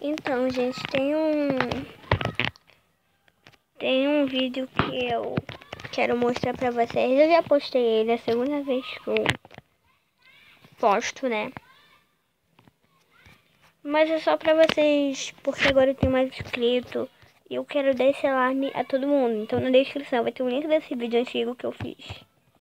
Então, gente, tem um vídeo que eu quero mostrar pra vocês. Eu já postei ele, é a segunda vez que eu posto, né? Mas é só pra vocês, porque agora eu tenho mais inscrito e eu quero dar esse alarme a todo mundo. Então na descrição vai ter um link desse vídeo antigo que eu fiz.